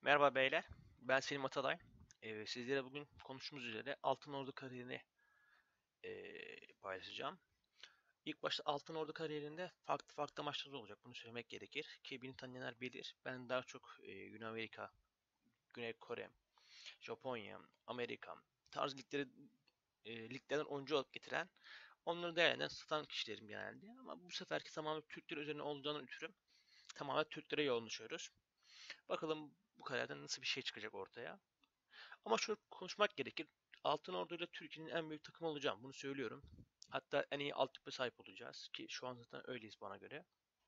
Merhaba beyler, ben Selim Atalay. Sizlere bugün konuştuğumuz üzere Altın Ordu kariyerini paylaşacağım. İlk başta Altın Ordu kariyerinde farklı farklı amaçlar olacak, bunu söylemek gerekir. Ki beni tanıyanlar bilir, ben daha çok Güney Amerika, Güney Kore, Japonya, Amerika tarz liglerden oyuncu alıp getiren, onları değerlendiren satan kişilerim genelde. Ama bu seferki tamamen Türkler üzerine olduğundan ötürü tamamen Türklere yoğunlaşıyoruz. Bakalım bu kariyerden nasıl bir şey çıkacak ortaya. Ama şunu konuşmak gerekir. Altın Ordu ile Türkiye'nin en büyük takımı olacağım. Bunu söylüyorum. Hatta en iyi altyapı sahip olacağız ki şu an zaten öyleyiz bana göre.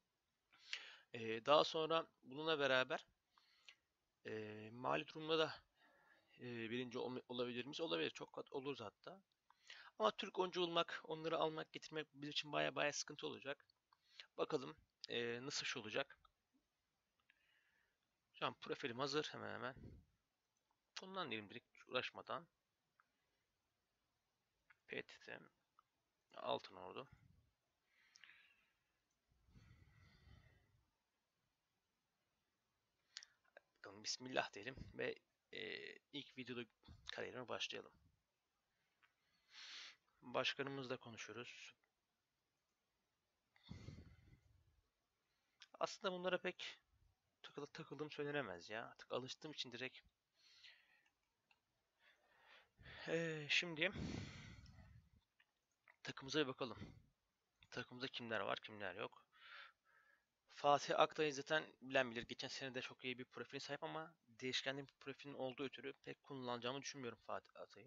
Daha sonra bununla beraber mali durumda da birinci olabilir miyiz? Olabilir. Çok kat oluruz hatta. Ama Türk oyuncu olmak, onları almak, getirmek bizim için baya baya sıkıntı olacak. Bakalım nasıl şey olacak. Şu an profilim hazır hemen hemen. Bundan diyelim direkt uğraşmadan. PTT, Altın Ordu. Bakalım Bismillah diyelim ve ilk videoda kariyerime başlayalım. Başkanımızla konuşuyoruz. Aslında bunlara pek takıldığım söylenemez ya. Artık alıştığım için direkt. Şimdi takımıza bir bakalım. Takımda kimler var, kimler yok. Fatih Aktay'ı zaten bilen bilir. Geçen sene de çok iyi bir profil sahip ama değişkenli bir profilin olduğu ötürü pek kullanacağımı düşünmüyorum Fatih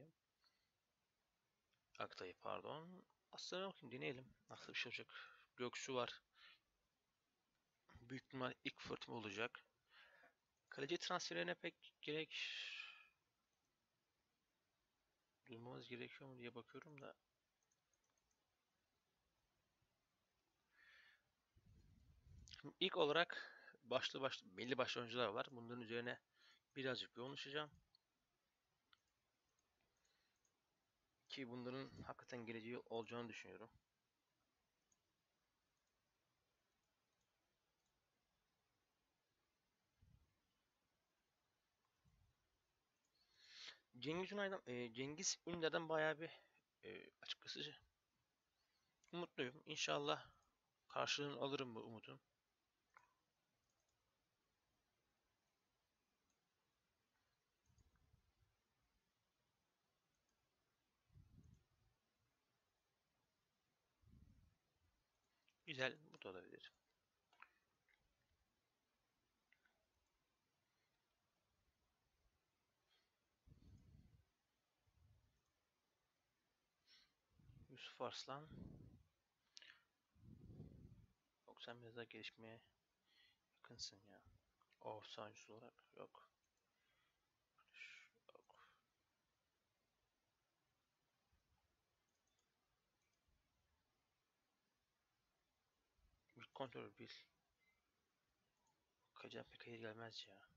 Aktay'ı pardon. Aslında bakayım deneyelim. Nasıl bir şey olacak. Göksu var. Büyük ihtimal ilk fırtına olacak. Kaleci transferine pek gerek duymamız gerekiyor mu diye bakıyorum da. Şimdi ilk olarak belli başlı oyuncular var. Bunların üzerine birazcık yoğunlaşacağım. Ki bunların hakikaten geleceği olacağını düşünüyorum. Cengiz Ünder'den bayağı bir açıkçası umutluyum. İnşallah karşılığını alırım bu umudun. Güzel, bu da olabilir. Yusuf Arslan. Yok sen biraz daha gelişmeye yakınsın ya. Sancısı olarak yok. Yok. Bir kontrol bil. Kacan pek hayır gelmez ya.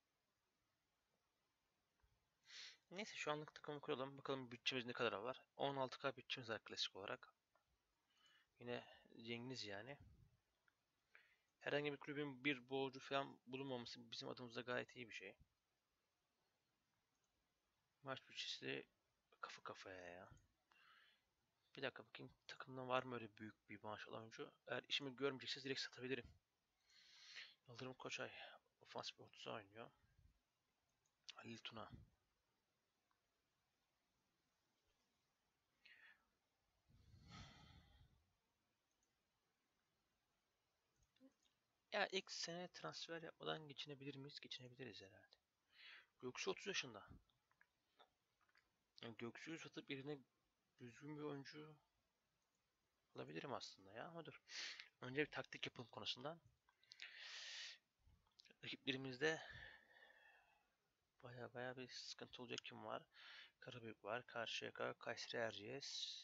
Neyse şu anlık takımı kuralım. Bakalım bütçemiz ne kadar var. 16K bütçemiz var klasik olarak. Yine Cengiz yani. Herhangi bir kulübün bir borcu falan bulunmaması bizim adımıza gayet iyi bir şey. Maç bütçesi kafa kafaya ya. Bir dakika bakayım takımdan var mı öyle büyük bir maaş alan oyuncu? Eğer işimi görmeyecekseniz direkt satabilirim. Yıldırım Koçay ofansif 30'a oynuyor. Halil Tuna. Ya ilk sene transfer yapmadan geçinebilir miyiz? Geçinebiliriz herhalde. Göksu 30 yaşında. Yani Göksu'yu satıp yerine düzgün bir oyuncu alabilirim aslında ya ama dur. Önce bir taktik yapalım konusundan. Rakiplerimizde baya bir sıkıntı olacak kim var? Karabük var, Karşıyaka, Kayseri Erciyes,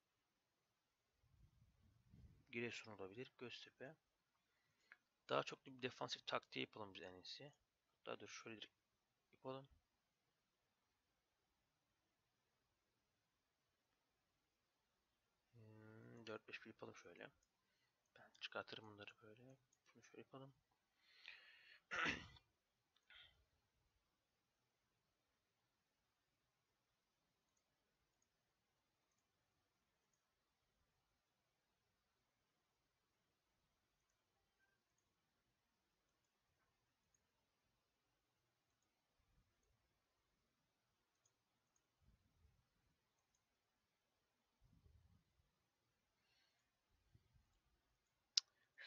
Giresun olabilir, Göztepe. Daha çok bir defansif taktiği yapalım biz en iyisi. Daha dur şöyle direkt yapalım. 4-5-1 yapalım şöyle. Ben çıkartırım bunları böyle. Şunu şöyle yapalım.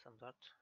Standart.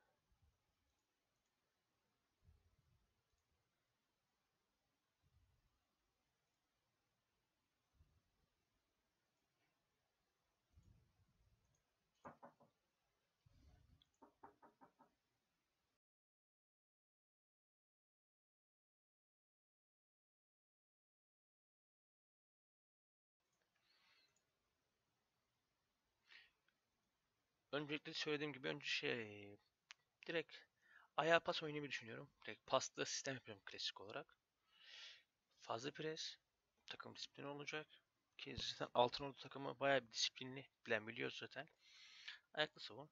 Öncelikle söylediğim gibi önce direkt ayağa pas oynamayı düşünüyorum. Direkt paslı sistem yapıyorum klasik olarak. Fazla pres, takım disiplini olacak. Ki zaten Altınordu takımı bayağı bir disiplinli, bilen biliyoruz zaten. Ayaklı savun.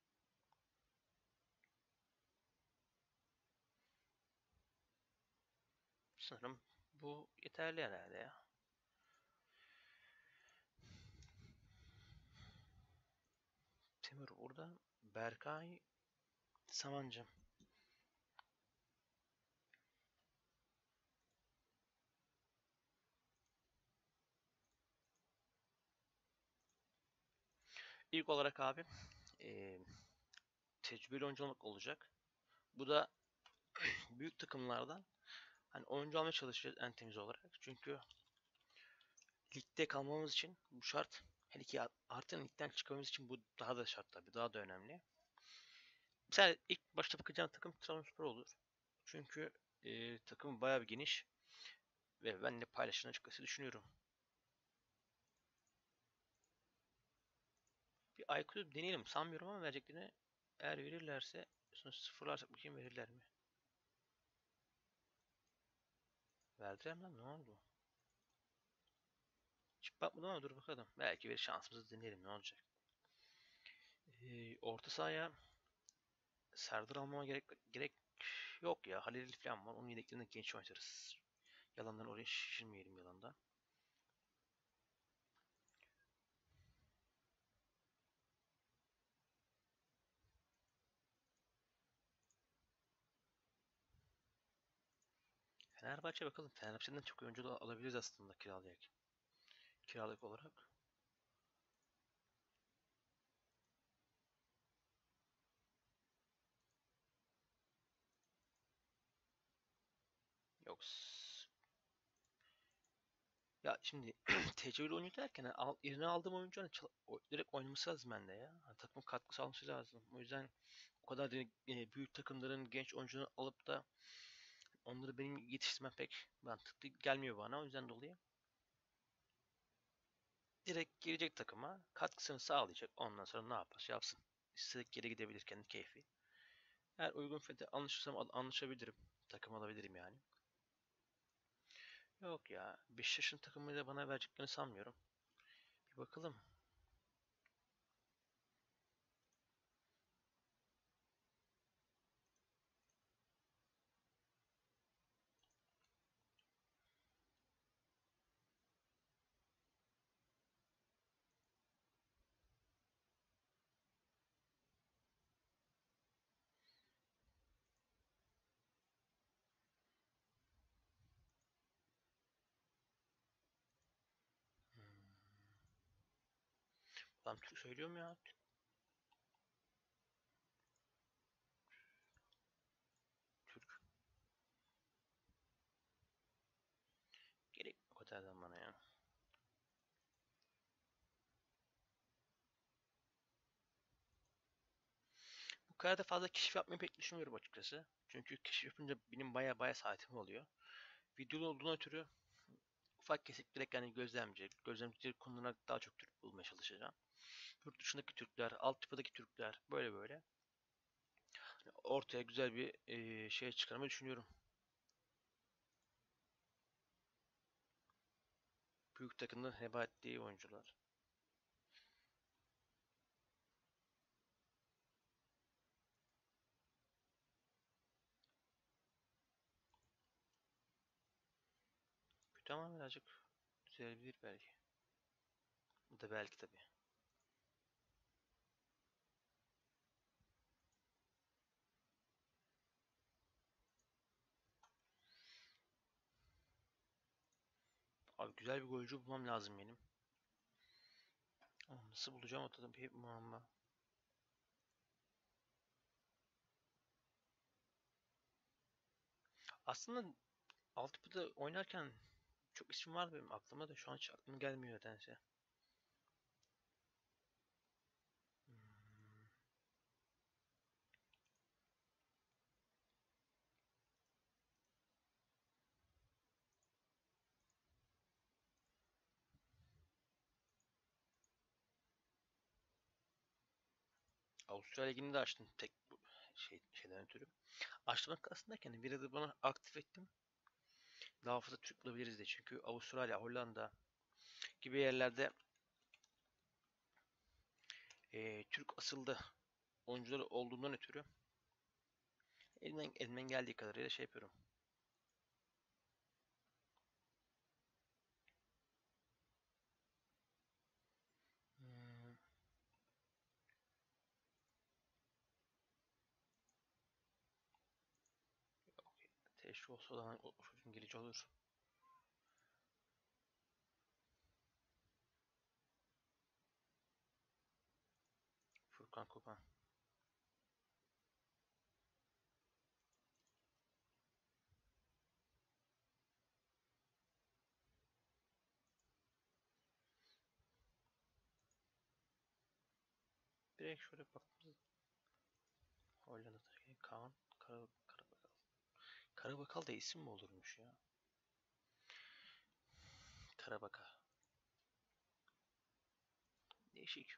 Sanırım bu yeterli herhalde ya. Timur burada. Berkay Samancı. İlk olarak abi eee tecrübeli oyuncu olmak olacak. Bu da büyük takımlardan hani oyuncu almaya çalışacağız en temiz olarak. Çünkü ligde kalmamız için bu şart. Hele ki artık ligden çıkmamız için bu daha da şart tabii. Daha da önemli. Mesela ilk başta bakacağım takım Trabzonspor olur. Çünkü takım bayağı bir geniş ve ben de paylaşın açıkçası düşünüyorum. Bir Aykut'u deneyelim. Sanmıyorum ama vereceklerini eğer verirlerse sonra sıfırlarsak bakayım verirler mi? Verdiler mi lan? Ne oldu? Hiç bakmadım ama dur bakalım. Belki bir şansımızı deneyelim ne olacak. Orta sahaya Serdar almama gerek yok ya. Halil falan var. Onun yedeklerinde genç oynatırız. Yalandan oraya şişirmeyelim yalanda. Fenerbahçe bakalım. Fenerbahçe'den çok oyuncu da alabiliriz aslında kiralık. Kiralık olarak. Yok. Ya şimdi tecrübeli oyuncu derken hani yerine aldığım oyuncu hani direkt oynaması lazım bende ya. Hani takımın katkı sağlaması lazım. O yüzden o kadar direkt, büyük takımların genç oyuncuları alıp da onları benim yetiştirmem pek mantıklı gelmiyor bana. O yüzden dolayı direkt girecek takıma katkısını sağlayacak. Ondan sonra ne yaparsa yapsın. İstedikleri yere gidebilir kendi keyfi. Eğer uygun fiyata anlaşırsam anlaşabilirim. Takım alabilirim yani. Yok ya. Beşiktaş'ın takımıyla bana vereceklerini sanmıyorum. Bir bakalım. Hmm. Adam Türk söylüyorum ya. Türk. Gerek o kadardan bana ya. Bu kadar da fazla keşif yapmayı pek düşünmüyorum açıkçası. Çünkü keşif yapınca benim baya saatim oluyor. Videolu olduğuna ötürü ufak kesip direkt yani gözlemci konularına daha çok Türk bulmaya çalışacağım. Yurt dışındaki Türkler, altyapıdaki Türkler böyle ortaya güzel bir şey çıkarmayı düşünüyorum. Büyük takımların heba ettiği oyuncular. Kötü ama birazcık düzelebilir belki. Bu da belki tabii. Abi güzel bir golcü bulmam lazım benim. Ama nasıl bulacağım o tabii bir muamma. Aslında altyapıda oynarken çok isim vardı benim aklıma da şu an hiç aklıma gelmiyor nedense. Hmm, Avustralya Ligi'ni de açtım tek bu şeyden ötürü. Açmak aslında bir de bana aktif ettim. Daha fazla Türk bulabiliriz de çünkü Avustralya, Hollanda gibi yerlerde Türk asıllı oyuncuları olduğundan ötürü elimden geldiği kadarıyla şey yapıyorum. Hmm, Teşvik olsa o zaman o çocuğun gelici olur. Furkan Kopan. Direkt şöyle baktığımızda Hollanda'da Kaan Karabakal. Karabakal da isim mi olurmuş ya? Karabakal. Değişik.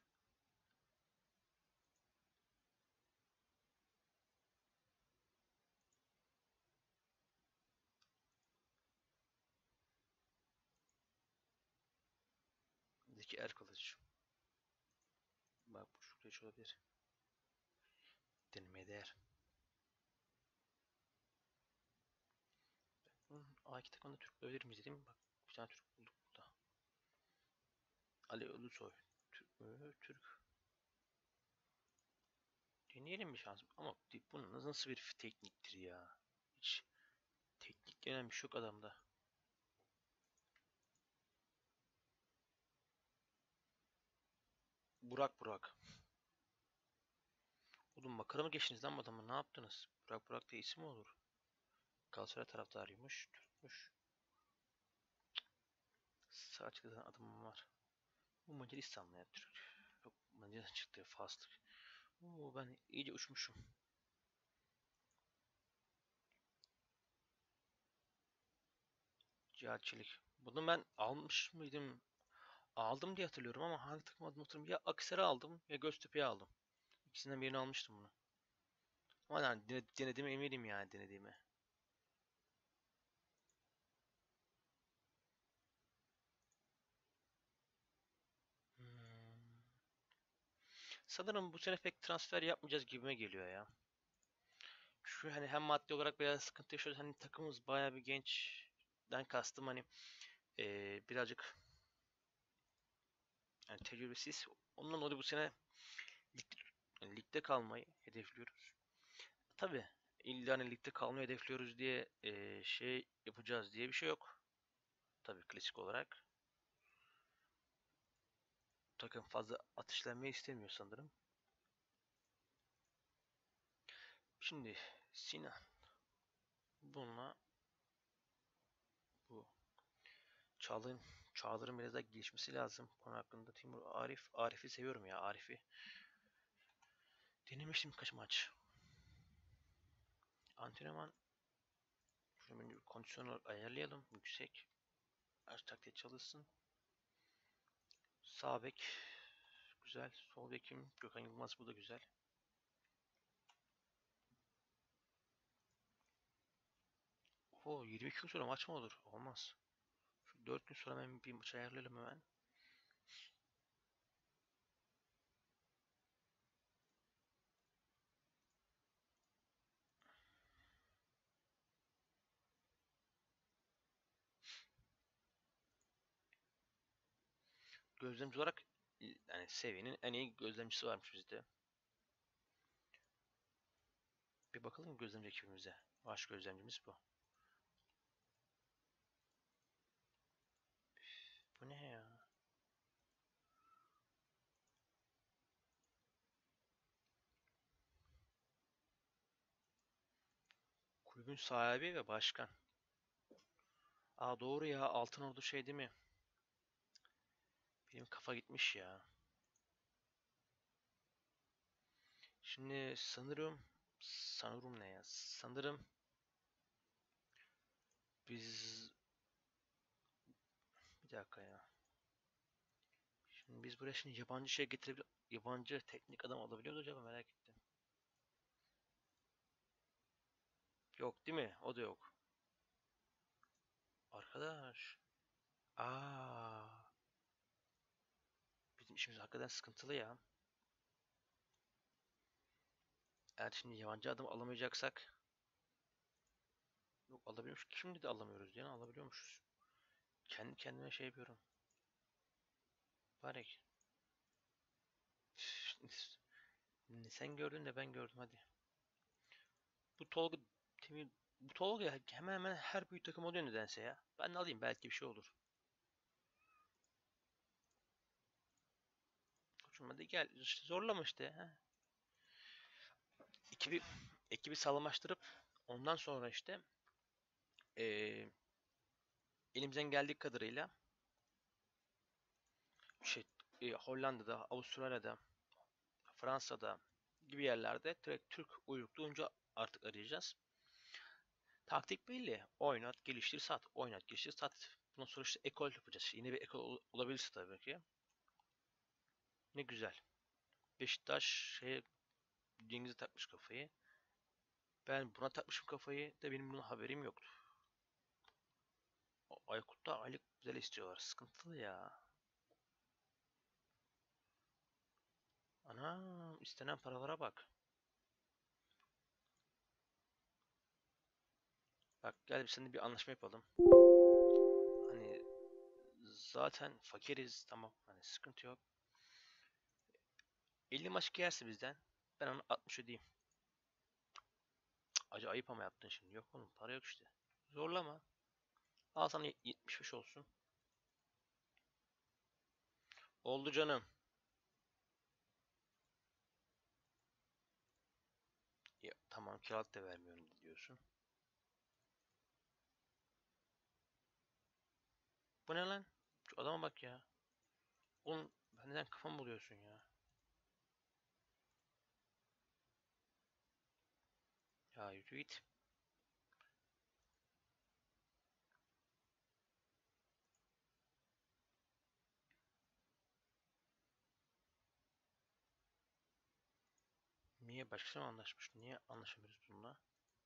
Zeki Erkılıç. Bak bu şurada hiç olabilir. Denemeye değer. A2 takımda Türk bulabilir miyiz dedim. Bak bir tane Türk bulduk burada. Ali Ulusoy. Türk mü? Türk. Deneyelim bir şans. Ama bunun nasıl bir tekniktir ya? Hiç teknik denen bir şey yok adamda. Burak. Oğlum makara mı geçtiniz lan bu adamı? Ne yaptınız? Burak diye isim mi olur? Galatasaray taraftarıymış. Türkmüş. Sağ açıklayan adamım var. Bu Macaristanlı ya Türk. Yok Macaristan çıktı. Faslı. Oo, ben iyice uçmuşum. Cihatçılık. Bunu ben almış mıydım? Aldım diye hatırlıyorum ama hangi takım adını hatırlamıyorum. Ya Akhisar'ı aldım ya Göztepe'yi aldım. İkisinden birini almıştım bunu. Ama yani denediğime eminim yani denediğime. Hmm. Sanırım bu sene pek transfer yapmayacağız gibime geliyor ya. Şu hani hem maddi olarak biraz sıkıntı yaşıyoruz. Hani takımımız bayağı bir gençten kastım hani birazcık yani tecrübesiz. Ondan dolayı bu sene lig, ligde kalmayı hedefliyoruz. Tabii illa hani ligde kalmayı hedefliyoruz diye şey yapacağız diye bir şey yok. Tabii klasik olarak. Takım fazla atışlanmayı istemiyor sanırım. Şimdi Sinan bununla bu Çağlar'ın Çağlar'ın biraz daha gelişmesi lazım. Konu hakkında Timur Arif'i seviyorum ya Arif'i. Denemiştim kaç maç. Antrenman şunu bir kondisyon ayarlayalım yüksek. Her taktiğe çalışsın. Sağ bek güzel. Sol bekim Gökhan Yılmaz bu da güzel. O 22 gün sonra maç mı olur? Olmaz. Şu 4 gün sonra hemen bir maç ayarlayalım hemen. Gözlemci olarak yani seviyenin en iyi gözlemcisi varmış bizde. Bir bakalım gözlemci ekibimize. Baş gözlemcimiz bu. Bu ne ya? kulübün sahibi ve başkan. Aa doğru ya, Altınordu şey değil mi? Benim kafa gitmiş ya. Şimdi sanırım ne ya? Sanırım biz bir dakika ya. Şimdi biz buraya şimdi yabancı şey getirebilir, yabancı teknik adam alabiliyoruz acaba, merak ettim. Yok değil mi? O da yok. Arkadaş. Aa, bizim işimiz hakikaten sıkıntılı ya. Eğer şimdi yabancı adam alamayacaksak, yok alabiliyormuş. Şimdi de alamıyoruz yani, alabiliyormuşuz. Kendi kendime şey yapıyorum. Bari sen gördün de ben gördüm hadi. Bu Tolga bu Tolga hemen hemen her büyük takım oluyor nedense ya. Ben de alayım, belki bir şey olur. Koçum hadi gel işte, zorlama işte. Ha. Ekibi, ekibi sağlamlaştırıp ondan sonra işte eee, elimizden geldiği kadarıyla şey, Hollanda'da, Avustralya'da, Fransa'da gibi yerlerde direkt Türk uyruklu oyuncu artık arayacağız. Taktik belli. Oynat, geliştir, sat. Oynat, geliştir, sat. Bundan sonra işte ekol yapacağız. Yine bir ekol olabilirse tabii ki. Ne güzel. Beşiktaş Cengiz'e takmış kafayı. Ben buna takmışım kafayı da benim bunun haberim yoktu. Aykut'ta aylık güzel istiyorlar. Sıkıntılı ya. Anam, istenen paralara bak. Bak gel, biz seninle bir anlaşma yapalım. Hani zaten fakiriz, tamam. Hani sıkıntı yok. 50 maç giyerse bizden, ben onu 60 ödeyeyim. Acı ayıp ama yaptın şimdi. Yok oğlum, para yok işte. Zorlama. Al sana 75 olsun. Oldu canım. Ya, tamam, kiralık da vermiyorum diyorsun. Bu ne lan? Şu adama bak ya. Oğlum benden kafam buluyorsun ya. Ya yürü git. Niye başkasıyla mı anlaşmış? Niye anlaşamıyoruz bununla?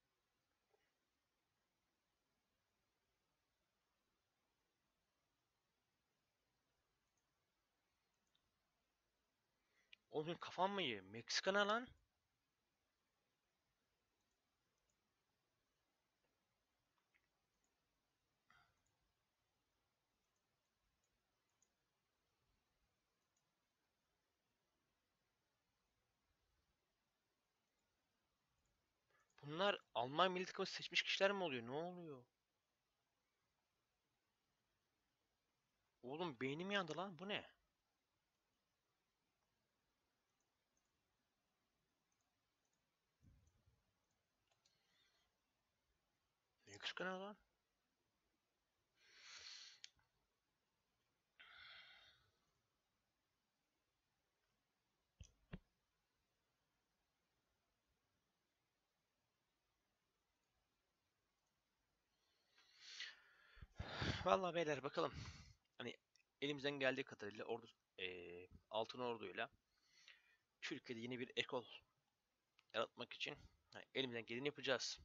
Oğlum kafam mı iyi? Meksika ne lan? Bunlar Alman milli takımı seçmiş kişiler mi oluyor? Ne oluyor? Oğlum beynim yandı lan. Bu ne? Meksika ne lan? Vallahi beyler bakalım. Hani elimizden geldiği kadarıyla Altın Ordu'yla Türkiye'de yeni bir ekol yaratmak için hani elimizden geleni yapacağız.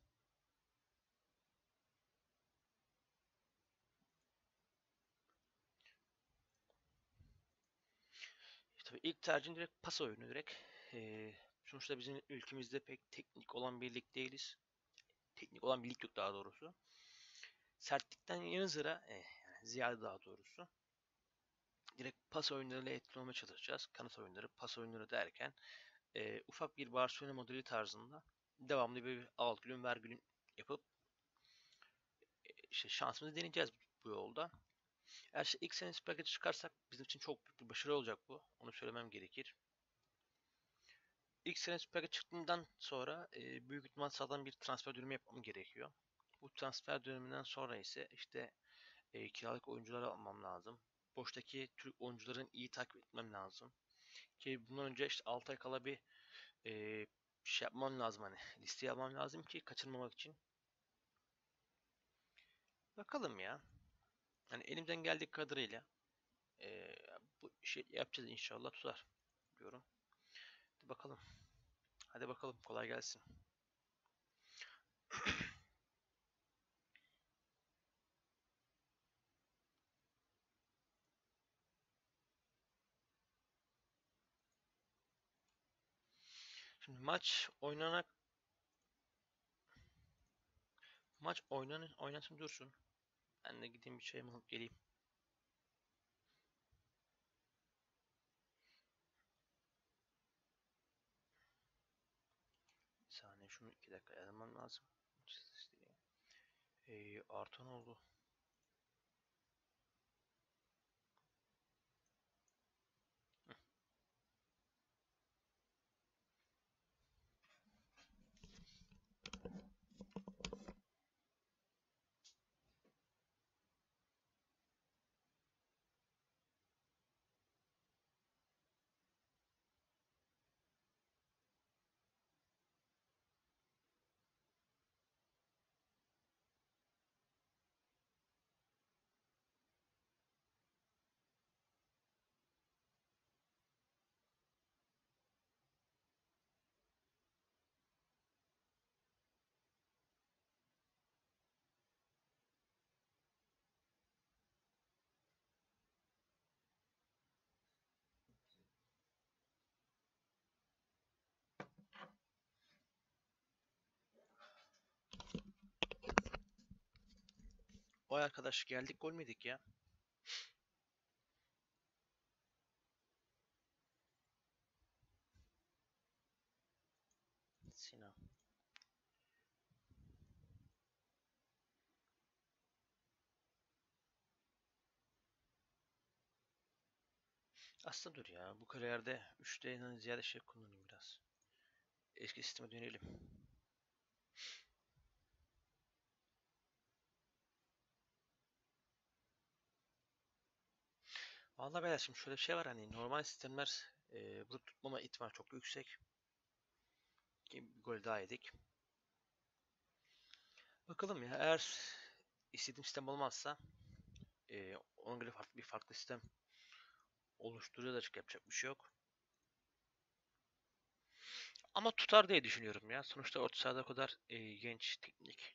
Tabii ilk tercihim direkt pas oyunu direkt. Sonuçta bizim ülkemizde pek teknik olan bir lig değiliz. Teknik olan bir lig yok daha doğrusu. Sertlikten yanı sıra yani ziyade daha doğrusu. Direkt pas oyunlarıyla etkili olmaya çalışacağız. Kanat oyunları, pas oyunları derken ufak bir Barcelona modeli tarzında devamlı bir al gülüm ver gülüm yapıp işte şansımızı deneyeceğiz bu yolda. Eğer işte ilk sene Süper Lig'e çıkarsak bizim için çok büyük bir başarı olacak bu. Onu söylemem gerekir. ilk sene Süper Lig'e çıktığımdan sonra büyük ihtimal sağlam bir transfer dönemi yapmam gerekiyor. Bu transfer döneminden sonra ise işte kiralık oyuncuları almam lazım. Boştaki Türk oyuncuların iyi takip etmem lazım. Ki bundan önce işte 6 ay kala bir şey yapmam lazım, hani listeye almam lazım ki kaçırmamak için. Bakalım ya. Hani elimden geldiği kadarıyla e, bu işi yapacağız, inşallah tutar diyorum. Hadi bakalım. Hadi bakalım, kolay gelsin. Şimdi oynasın dursun. Ben de gideyim bir çayımı alıp geleyim. Bir saniye, şunu 2 dakika yazmam lazım. Artan oldu. Vay arkadaş, geldik gol mü yedik ya? Sinan. Aslında dur ya. Bu kariyerde 3D'den ziyade şey kullanayım biraz. Eski sisteme dönelim. Vallahi beyler, şimdi şöyle bir şey var, hani normal sistemler bunu tutmama ihtimali çok yüksek. Ki bir gol daha yedik. Bakalım ya, eğer istediğim sistem olmazsa ona göre farklı sistem oluşturuyor da yapacak bir şey yok. Ama tutar diye düşünüyorum ya. Sonuçta orta sahada o kadar genç, teknik.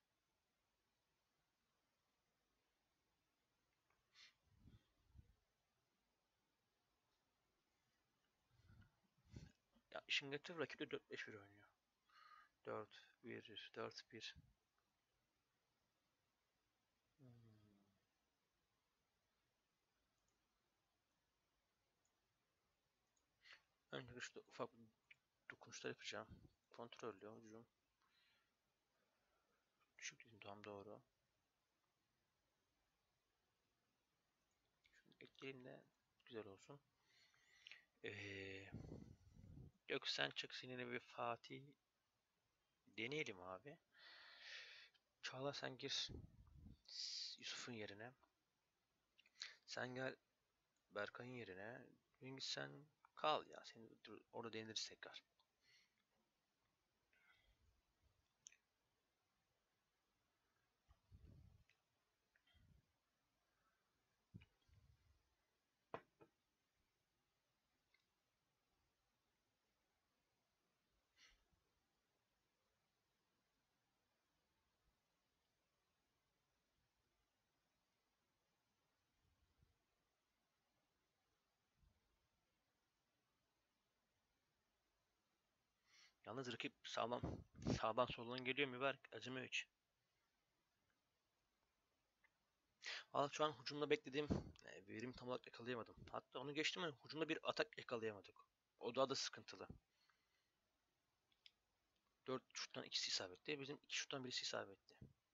Ya işin getir, rakip de 4-5-1 oynuyor. 4-1, 4-1. Hmm. Önce işte ufak dokunuşlar yapacağım. Kontrollü hücum. Düşük dedim, tam doğru. Şunu ekleyelim de güzel olsun. Ee, Göksen çık, Sinan'ı bir Fatih deneyelim abi. Çağla sen gir Yusuf'un yerine. Sen gel Berkay'ın yerine. Cengiz sen kal ya. Seni orada deneriz tekrar. Yalnız rakip sağlam. Sağdan soldan geliyor mübarek. Acımıyor hiç. Valla şu an hücumda beklediğim verimi tam olarak yakalayamadım. Hatta onu geçtim ama hücumda bir atak yakalayamadık. O daha da sıkıntılı. 4 şuttan ikisi isabetli. Bizim 2 şuttan birisi isabetli.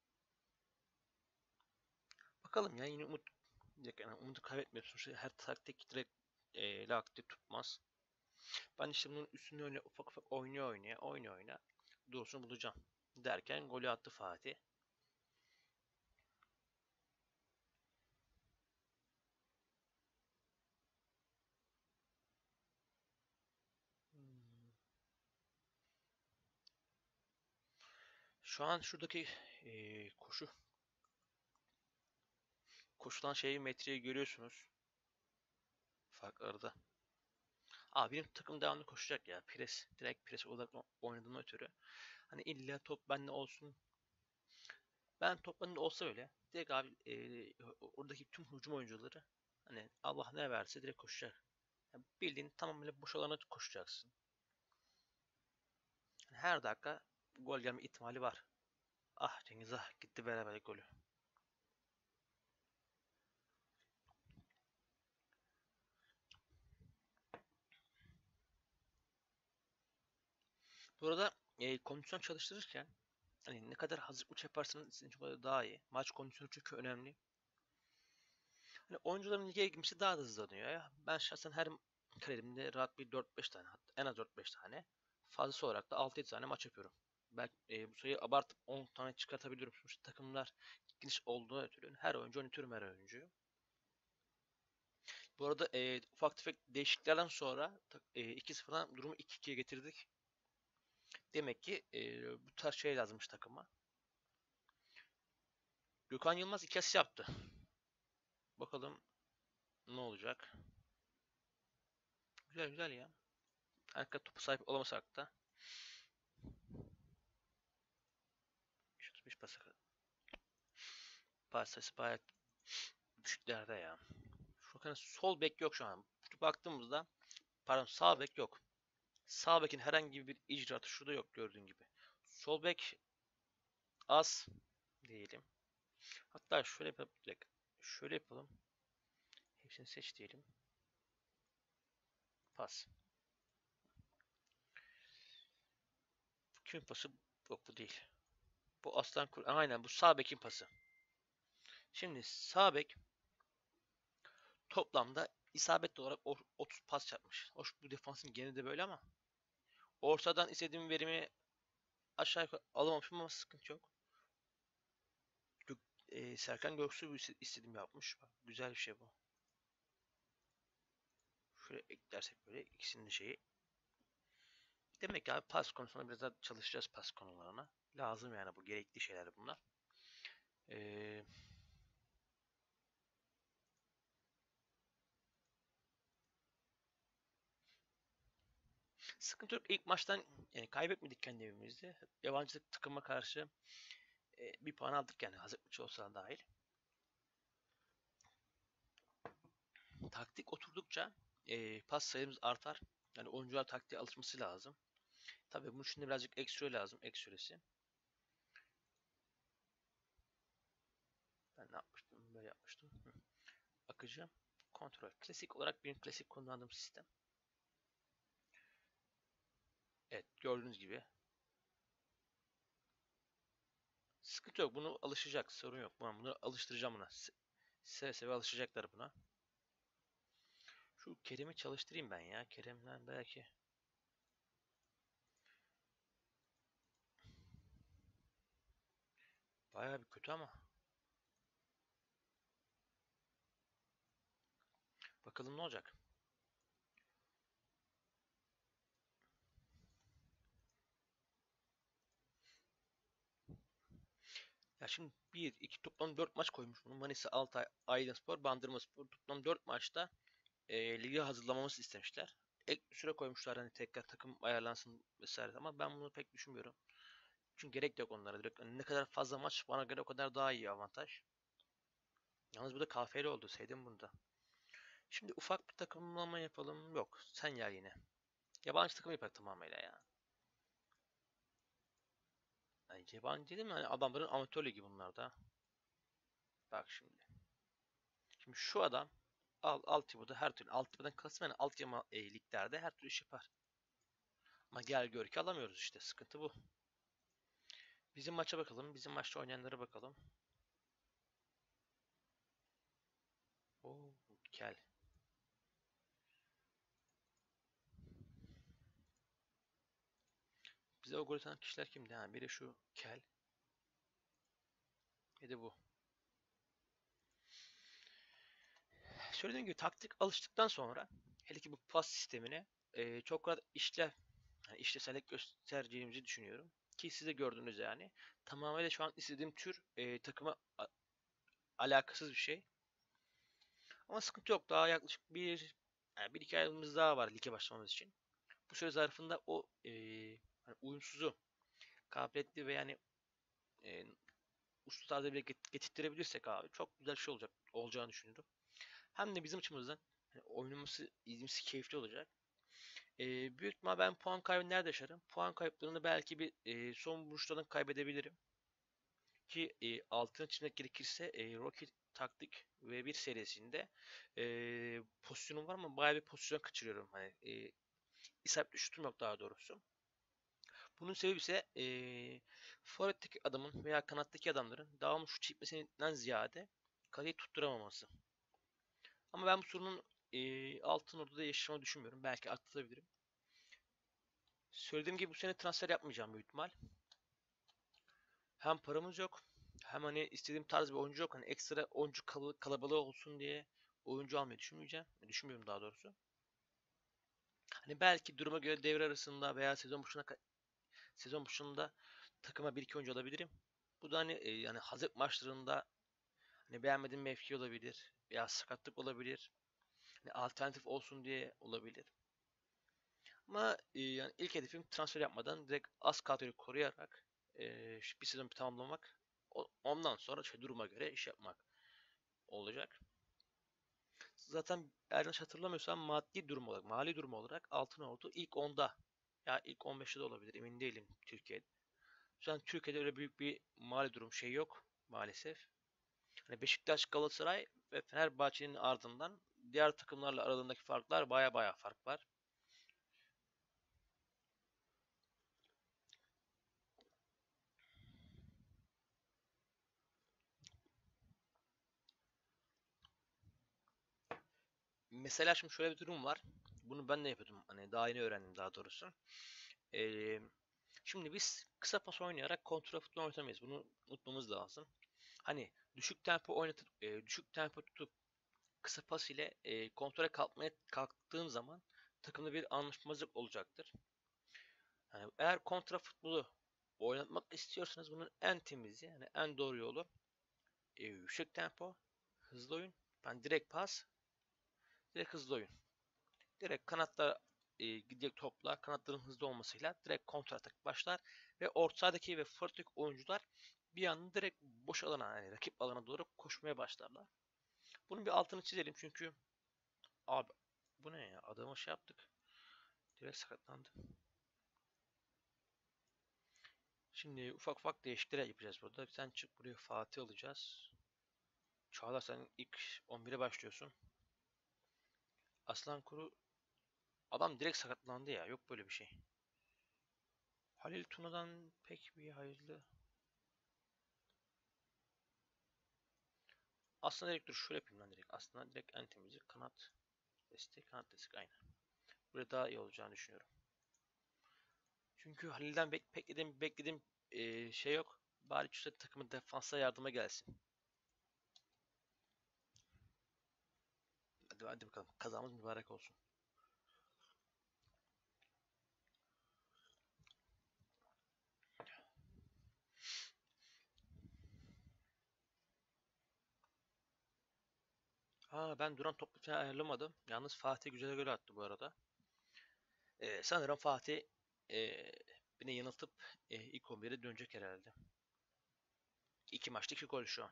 Bakalım ya, yine umut, yani umudu kaybetmiyoruz. Sonuçta her taktik direkt lak diye tutmaz. Ben işte bunun üstünü öyle ufak ufak oynuyor doğrusunu bulacağım derken golü attı Fatih. Hmm. Şu an şuradaki koşulan şeyi metreyi görüyorsunuz. Farklarda. Benim takım devamlı koşacak ya. Direkt pres odaklı oynadığımdan ötürü. Hani illa top bende olsun. Ben top bende olsa öyle. Direkt abi oradaki tüm hücum oyuncuları hani Allah ne verse direkt koşacak. Yani bildiğin tamamıyla boş alana koşacaksın. Yani her dakika gol gelme ihtimali var. Ah Cengiz ah gitti beraber golü. Bu arada kondisyon çalıştırırken hani ne kadar hazır uç yaparsanız sizin için daha iyi. Maç kondisyonu çünkü önemli. Hani oyuncuların lige girmesi daha da hızlanıyor ya. Ben şahsen her kariyerimde rahat bir 4-5 tane hatta en az 4-5 tane fazlası olarak da 6-7 tane maç yapıyorum. Belki bu sayıyı abartıp 10 tane çıkartabiliyorum. Sonuçta takımlar geniş olduğu ötürü her oyuncu oynatırım her oyuncuyu. Bu arada ufak tefek değişikliklerden sonra 2-0'dan durumu 2-2'ye getirdik. Demek ki bu tarz şey lazımmış takıma. Gökhan Yılmaz 2 asist yaptı. Bakalım ne olacak. Güzel güzel ya. Arka topu sahip olamasak da 135 pas sayısı bayağı düşüklerde ya. Şu an sol bek yok şu an. Baktığımızda pardon sağ bek yok. Sağ bekin herhangi bir icraatı şurada yok gördüğün gibi. Sol bek az diyelim. Hatta şöyle yapalım. Şöyle yapalım. Hepsini seç diyelim. Pas. Kimin pası? Yok bu değil. Bu Aslan Kur. Aynen bu sağ bekin pası. Şimdi sağ bek toplamda isabetli olarak 30 pas yapmış. Hoş bu defansın genelde böyle ama ortadan istediğim verimi aşağı yukarı alamamışım ama sıkıntı yok. Serkan Göksu bu istediğimi yapmış. Bak, güzel bir şey bu. Şöyle eklersek böyle ikisinin de şeyi. Demek ki abi pas konusunda biraz daha çalışacağız pas konularına. Lazım yani bu gerekli şeyler bunlar. Ee, Sıkıntı yok. İlk maçtan yani kaybetmedik kendi evimizde. Yabancı takıma karşı bir puan aldık yani hazır maçı olsa dahil. Taktik oturdukça pas sayımız artar. Yani oyuncular taktiğe alışması lazım. Tabii bunun için de birazcık ekstra lazım. Ekstresi. Ben ne yapmıştım? Böyle yapmıştım. Akıcı. Kontrol. Klasik olarak benim klasik kullandığım sistem. Evet gördüğünüz gibi. Sıkıntı yok. Bunu alışacak. Sorun yok. Ben bunu alıştıracağım buna. Seve seve alışacaklar buna. Şu Kerem'i çalıştırayım ben ya. Kerem'den belki. Bayağı bir kötü ama. Bakalım ne olacak. Ya şimdi bir 2 toplam 4 maç koymuş bunu. Manisa, Altay, Aydınspor, Bandırmaspor. Toplam 4 maçta lige hazırlamamızı istemişler. Ek bir süre koymuşlar hani tekrar takım ayarlansın vesaire ama ben bunu pek düşünmüyorum. Çünkü gerek de yok onlara direkt. Hani ne kadar fazla maç bana göre o kadar daha iyi avantaj. Yalnız bu da KFL oldu. Sevdim bunu da. Şimdi ufak bir takımlama yapalım. Yok. Sen gel yine. Yabancı takım yapar tamamıyla ya. Yani yabancı dedim hani adamların amatör ligi bunlar da. Bak şimdi. Şimdi şu adam altyapıda her türlü altyapıdan kastım yani altyapı liglerde her türlü iş yapar. Ama gel gör ki alamıyoruz işte. Sıkıntı bu. Bizim maça bakalım. Bizim maçta oynayanlara bakalım. Oo, kel. Bize o gol atan kişiler kimdi? Ha, biri şu Kel, bir de bu. Söylediğim gibi taktik alıştıktan sonra hele ki bu pas sistemine çok rahat yani işlevsellik göstereceğimizi düşünüyorum. Ki siz de gördünüz yani. Tamamıyla şu an istediğim tür takıma alakasız bir şey. Ama sıkıntı yok. Daha yaklaşık yani bir iki ayımız daha var lige başlamamız için. Bu süre zarfında o hani uyumsuzu kabiliyetli ve yani e, uslu tarzda bile getirtirebilirsek abi çok güzel bir şey olacağını düşünüyorum. Hem de bizim açımızdan hani oynaması, izlemesi keyifli olacak. Büyük ihtimal ben puan kaybı nerede yaşarım? Puan kayıplarını belki bir son vuruşlardan kaybedebilirim. Ki altına çizmek gerekirse Rocket taktik V1 serisinde pozisyonum var ama bayağı bir pozisyon kaçırıyorum. Hani isabetli şutum yok daha doğrusu. Bunun sebebi ise forvetteki adamın veya kanattaki adamların devamlı şut çekmesinden ziyade kaleyi tutturamaması. Ama ben bu sorunun altın ortada yaşamayı düşünmüyorum. Belki atlatabilirim. Söylediğim gibi bu sene transfer yapmayacağım büyük ihtimal. Hem paramız yok, hem hani istediğim tarz bir oyuncu yok. Hani ekstra oyuncu kalabalığı olsun diye oyuncu almayı düşünmeyeceğim. Düşünmüyorum daha doğrusu. Hani belki duruma göre devre arasında veya sezon başında takıma bir iki oyuncu alabilirim. Bu da hani yani hazırlık maçlarında hani beğenmediğim mevki olabilir veya sakatlık olabilir. Hani alternatif olsun diye olabilir. Ama yani ilk hedefim transfer yapmadan direkt az kadroyu koruyarak bir sezon tamamlamak. Ondan sonra duruma göre iş yapmak olacak. Zaten yanlış hatırlamıyorsam mali durum olarak Altınordu ilk 10'da ya ilk 15'te de olabilir emin değilim Türkiye'de. Şu an Türkiye'de öyle büyük bir mali durum şey yok maalesef. Hani Beşiktaş, Galatasaray ve Fenerbahçe'nin ardından diğer takımlarla aralarındaki farklar baya fark var. Mesela şimdi şöyle bir durum var. Bunu ben de yapıyordum. Hani daha yeni öğrendim daha doğrusu. Ee, Şimdi biz kısa pas oynayarak kontra futbol oynamayız. Bunu unutmamız lazım. Hani düşük tempo tutup kısa pas ile kontra kalkmaya kalktığım zaman takımda bir anlaşmazlık olacaktır. Yani eğer kontra futbolu oynatmak istiyorsanız bunun en temizi yani en doğru yolu yüksek tempo, hızlı oyun. Ben direkt pas, direkt hızlı oyun. Direkt kanatlar gidecek topla kanatların hızlı olmasıyla direkt kontra atak başlar ve orta sahadaki ve forvet oyuncular bir anda direkt boş alana yani rakip alana doğru koşmaya başlarlar. Bunun bir altını çizelim çünkü abi bu ne ya adamı şey yaptık direkt sakatlandı. Şimdi ufak ufak değişiklikler yapacağız burada. Sen çık buraya Fatih alacağız. Çağlar sen ilk 11'e başlıyorsun. Aslan Kuru adam direkt sakatlandı ya yok böyle bir şey. Halil Tuna'dan pek bir hayırlı. Aslında direkt dur şöyle yapayım lan direkt. Aslında direkt en temizi kanat destek aynen. Burada daha iyi olacağını düşünüyorum. Çünkü Halil'den beklediğim şey yok. Bari şu takımın defansa yardıma gelsin. Hadi bakalım. Kazamız mübarek olsun. Ben duran toplu falan ayarlamadım. Yalnız Fatih güzel gol attı bu arada. Sanırım Fatih beni yanıltıp ilk 11'e dönecek herhalde. İki maçta iki gol şu an.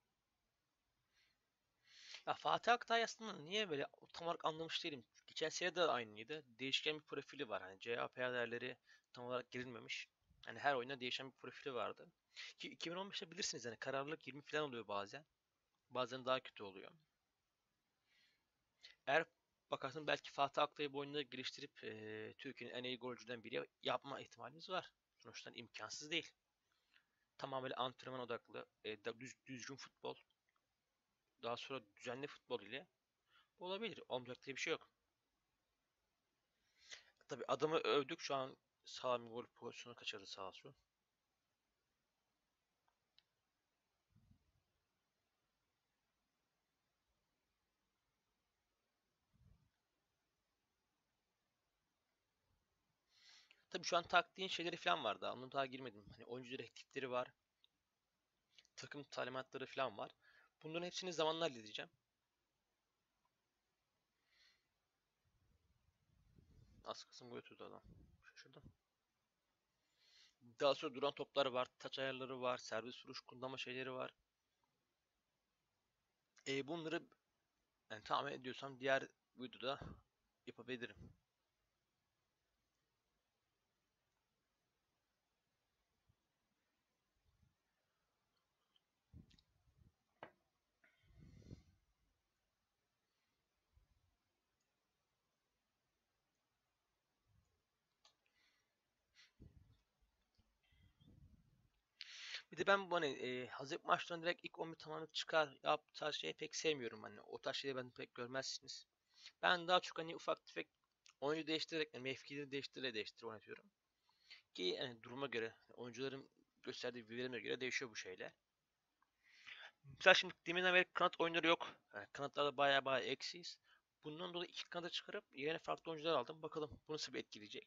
Ya Fatih Aktay aslında niye böyle tam olarak anlamış değilim. Geçen sene de aynıydı. Değişken bir profili var. Hani CHP değerleri tam olarak girilmemiş. Hani her oyunda değişen bir profili vardı. Ki 2015'te bilirsiniz hani kararlılık 20 falan oluyor bazen. Bazen daha kötü oluyor. Eğer bakarsın belki Fatih Aktay'ı bu oyunda geliştirip Türkiye'nin en iyi golcüden biri yapma ihtimalimiz var. Sonuçta imkansız değil. Tamamen antrenman odaklı, düzgün futbol, daha sonra düzenli futbol ile olabilir. Olmayacak diye bir şey yok. Tabii adamı övdük şu an Sağ bir gol pozisyonu kaçırdı sağ olsun. Tabii şu an taktiğin şeyleri falan var daha. Onu daha girmedim. Hani oyuncu direktifleri var. Takım talimatları falan var. Bunların hepsini zamanla halledeceğim. Az kısım gol atıyordu adam. Şaşırdım. Daha sonra duran toplar var. Taç ayarları var. Serbest vuruş kullanma şeyleri var. Bunları yani tahmin ediyorsam diğer videoda yapabilirim. Bir de ben bu hani hazırlık maçlarında direkt ilk 11 tamamlayıp çıkar yap tarz şeyi pek sevmiyorum hani. O tarz şeyleri ben pek görmezsiniz. Ben daha çok hani ufak tefek oyuncu değiştirerek yani mevkileri değiştire oynatıyorum. Ki yani duruma göre oyuncuların gösterdiği verilere göre değişiyor bu şeyler. Mesela şimdi deminden beri kanat oyunları yok. Yani kanatlarda baya eksiyiz. Bundan dolayı iki kanada çıkarıp yerine farklı oyuncular aldım. Bakalım bu nasıl bir etkileyecek.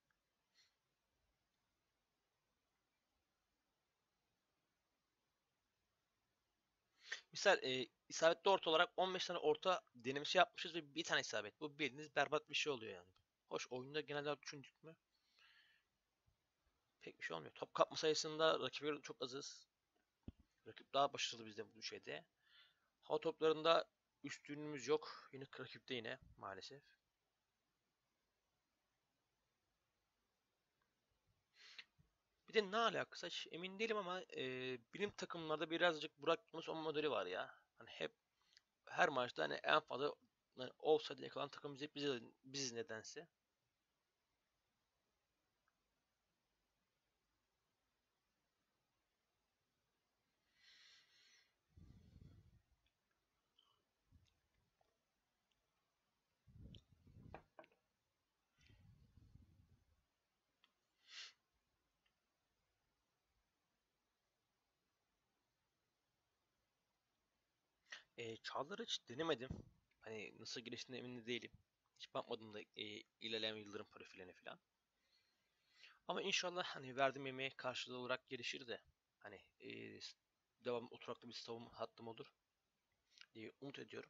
Misal isabetli orta olarak 15 tane orta denemesi yapmışız ve bir tane isabet. Bu bildiğiniz berbat bir şey oluyor yani. Hoş oyunda genelde düşündük mü pek bir şey olmuyor. Top kapma sayısında rakibe göre çok azız. Rakip daha başarılı bizde bu şeyde. Hava toplarında üstünlüğümüz yok. Yine rakipte yine maalesef. Bir de ne alakası hiç emin değilim ama bilim takımlarda birazcık Burak Yılmaz modeli var ya. Hani hep her maçta hani en fazla hani offside yakalan takım biziz nedense. Çağlar'ı hiç denemedim. Hani nasıl geliştiğine emin de değilim. Hiç bakmadım da ilerleyen yılların profiline falan. Ama inşallah hani verdiğim emeğe karşılığı olarak gelişir de hani devam oturaklı bir savunma hattım olur diye umut ediyorum.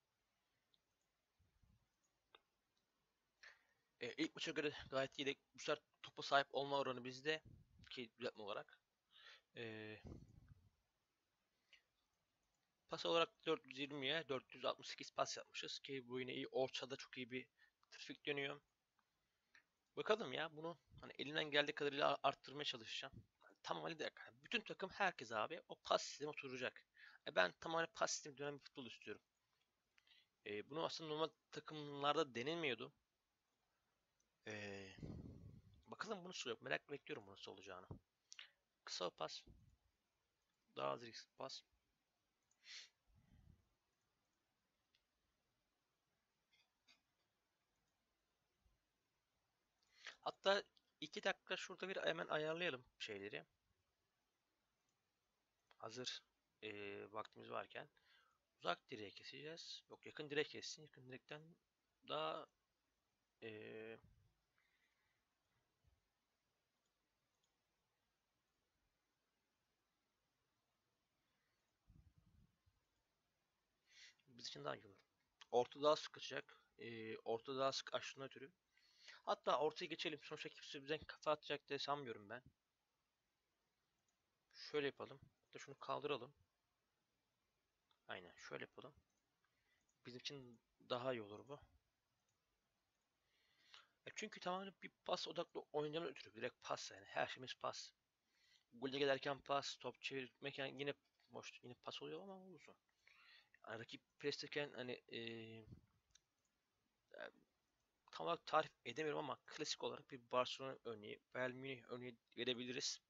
İlk maça göre gayet iyiydi. Bu sefer topa sahip olma oranı bizde ki düzeltme olarak. E, Pas olarak 420'ye 468 pas yapmışız ki bu yine iyi. Orçada çok iyi bir trafik dönüyor. Bakalım ya bunu hani elimden geldiği kadarıyla arttırmaya çalışacağım. Yani tamamıyla bütün takım herkes abi o pas sistemi oturacak. Ben tamamen pas sistemi dönen bir futbol istiyorum. Bunu aslında normal takımlarda denilmiyordu. E, Bakalım bunu soruyor. Merak bekliyorum bunu nasıl olacağını. Kısa pas, daha az risk pas. Hatta 2 dakika şurada bir hemen ayarlayalım şeyleri. Hazır vaktimiz varken. Uzak direğe keseceğiz. Yok yakın direk kessin. Yakın direkten daha eee, biz için daha iyi olur. Orta daha sık kaçacak. Orta daha sık açtığına ötürü. Hatta ortaya geçelim. Sonuçta kimse bizden kafa atacak diye sanmıyorum ben. Şöyle yapalım. Hatta şunu kaldıralım. Aynen şöyle yapalım. Bizim için daha iyi olur bu. Çünkü tamamen bir pas odaklı oynayacağımız ötürü. Direkt pas yani. Her şeyimiz pas. Gole giderken pas, top çevirmek yani yine boş, yine pas oluyor ama olsun. Yani rakip preslerken hani tam olarak tarif edemiyorum ama klasik olarak bir Barcelona örneği, Bayern Münih örneği verebiliriz.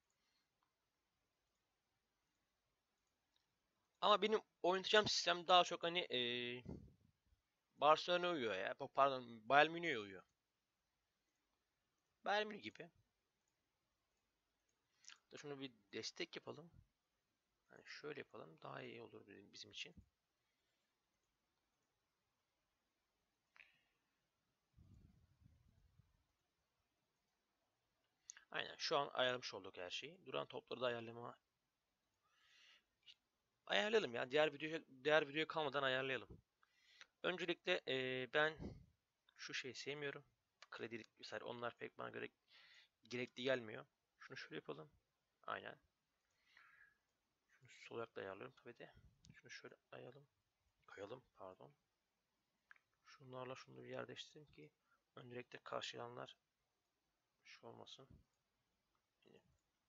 Ama benim oynayacağım sistem daha çok hani Barcelona uyuyor ya. Pardon, Bayern Münih'e uyuyor. Bayern Münih gibi. Da şunu bir destek yapalım. Hani şöyle yapalım. Daha iyi olur bizim için. Aynen. Şu an ayarlamış olduk her şeyi. Duran topları da ayarlayalım ya. Diğer videoya kalmadan ayarlayalım. Öncelikle ben şu şeyi sevmiyorum. Kredilik vesaire onlar pek bana göre gerekli gelmiyor. Şunu şöyle yapalım. Aynen. Şunu sol ayakla ayarlıyorum tabii de. Şunu şöyle koyalım pardon. Şunlarla şunu bir yer değiştireyim ki öncelikle karşılayanlar şu olmasın. Yine.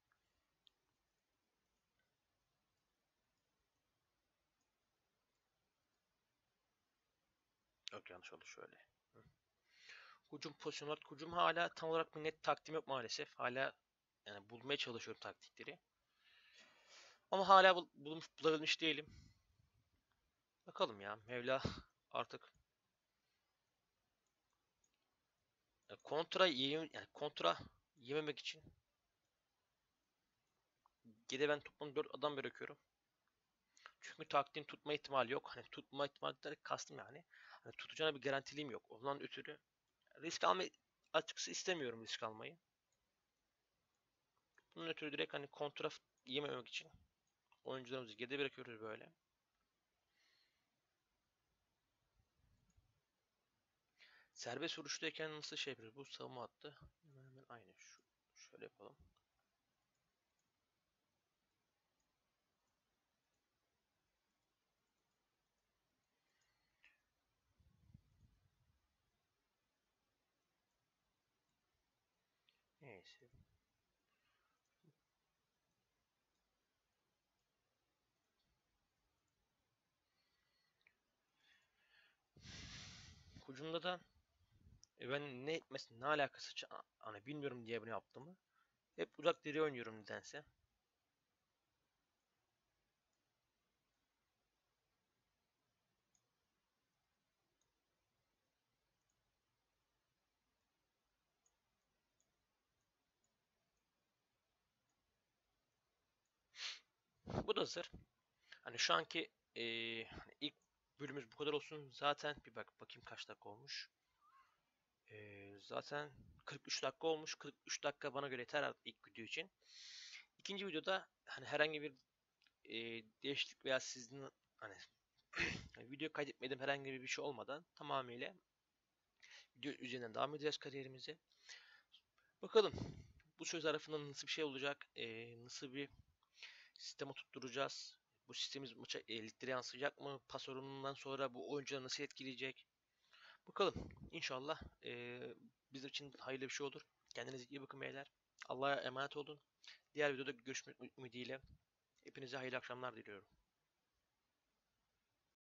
Yok yanlış oldu şöyle. Hı. Hücum pozisyonu olarak hücum hala tam olarak bir net taktiğim yok maalesef. Hala yani bulmaya çalışıyorum taktikleri. Ama hala bulabilmiş değilim. Bakalım ya. Mevla artık kontra yememek için geri ben toplam 4 adam bırakıyorum. Çünkü taktiğin tutma ihtimali yok. Hani tutma ihtimali kastım yani. Hani tutacağına bir garantiliğim yok. Ondan ötürü risk almayı açıkçası istemiyorum risk almayı. Bunun ötürü direkt hani kontra yememek için oyuncularımızı geride bırakıyoruz böyle. Serbest vuruştayken nasıl şey yapıyoruz? Bu savunma hattı. Hemen aynı. Şöyle yapalım. Neyse. Hücumda da ben ne alakası hani bilmiyorum diye bunu yaptığımı. Hep uzak diri oynuyorum nedense. Bu da hazır. Hani şu anki hani ilk bölümümüz bu kadar olsun. Zaten bir bakayım kaç dakika olmuş. Zaten 43 dakika olmuş. 43 dakika bana göre yeter artık ilk video için. İkinci videoda hani herhangi bir değişiklik veya sizin hani video kaydetmediğim herhangi bir şey olmadan tamamıyla video üzerinden devam edeceğiz kariyerimize. Bakalım bu söz zarfında nasıl bir şey olacak? Nasıl bir sistem oturtturacağız? Bu sistemimiz maça liglere yansıyacak mı? Pas oranından sonra bu oyuncuları nasıl etkileyecek? Bakalım. İnşallah bizim için hayırlı bir şey olur. Kendinize iyi bakın beyler. Allah'a emanet olun. Diğer videoda görüşmek ümidiyle. Hepinize hayırlı akşamlar diliyorum.